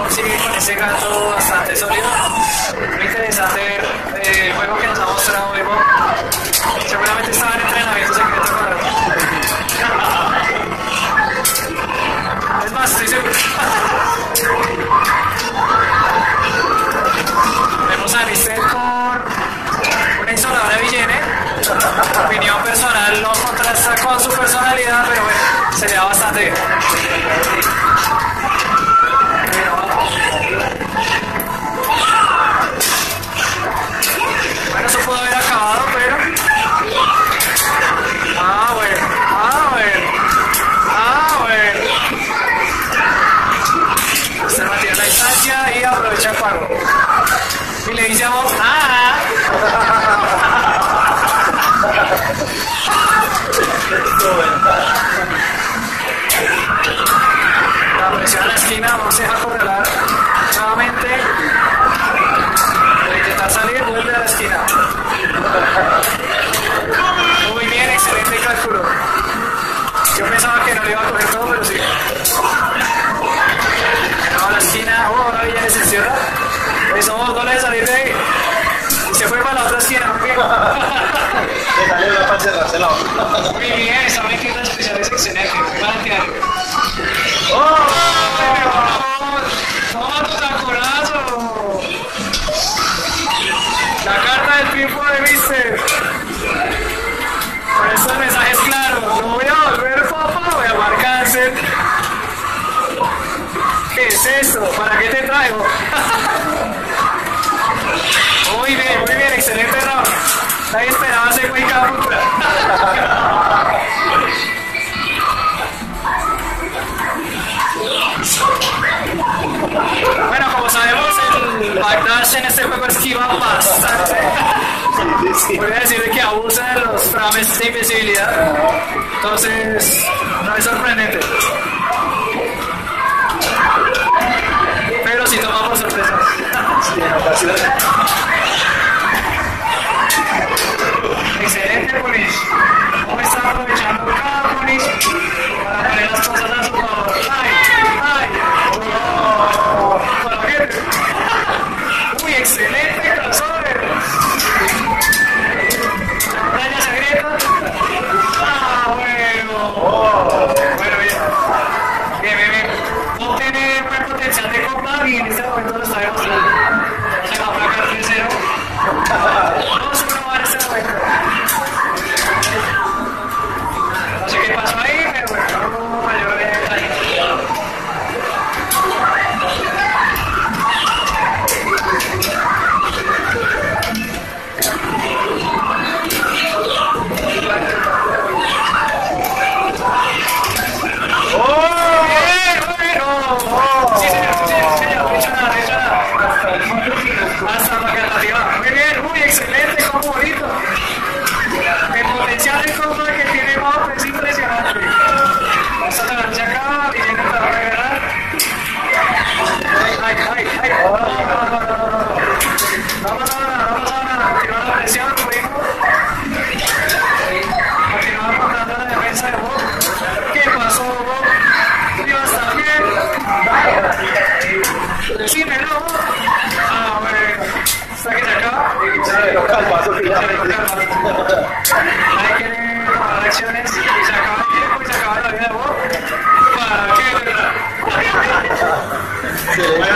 sigue con ese gato bastante sólido. Muy interesante ver el juego que nos ha mostrado hoy, Bob. Seguramente estaba en entrenamiento secreto con él. Es más, estoy seguro. Vemos a Listed con una insoladora Villene. Opinión personal no contrasta con su personalidad, pero bueno, se le da bastante bien. Bueno, eso pudo haber acabado, pero... Se mantiene la distancia y aprovecha el paro. Y le dice a Bob, la presión a la esquina, vamos a dejar correlar nuevamente. Al intentar salir, vuelve a la esquina. Muy bien, excelente cálculo. Yo pensaba que no le iba a coger todo, pero sí. No, a la esquina, ahora viene se cierra. Eso, no le de salir de ahí. Y se fue para la otra esquina, ¿ok? Le salió la pancha de Marcelo. Muy bien, esa mezcla especial es excelente. Muy mal que ¡toma tu taconazo! La carta del triunfo de Mister. Con estos mensajes claros. No voy a volver, papá, voy a marcarse. ¿Qué es esto? ¿Para qué te traigo? Muy bien, excelente round. Nadie esperaba ese güey cada puta. Bueno, como sabemos, el backdash en este juego esquiva bastante. Voy a decirle que abusa de los frames de invisibilidad. Entonces, no es sorprendente. Pero sí toma por sorpresa. Sí, en ocasiones. Excelente, Punish. ¿Cómo está aprovechando cada Punish para poner las cosas a su favor? ¡Ay! ¡Para la gente! ¡Uy, excelente crossover! ¿Raya secreta? Bueno. Bueno, bien. No tiene buen potencial de copa y en este momento lo está demostrando. Se va a placar 3-0. 2-1 va en este momento. No sé qué pasó ahí, pero bueno, no mayor detalle. Sí, señor, no he hecho nada. Hasta la alternativa. Muy bien, excelente, como bonito. El potencial de combo que tiene Bob es impresionante. Vamos a lanzar acá, viene para regalar. Ay. No pasa nada. Continúa la presión, primo. Continúa aportando la defensa de Bob. ¿Qué pasó, Bob? Dios, también. Decímelo. Bueno. Hasta que se acaba. Se le toca el paso final. Hay que tomar acciones y se acaba el tiempo y se acaba la vida de Bob. ¿Para qué? Se le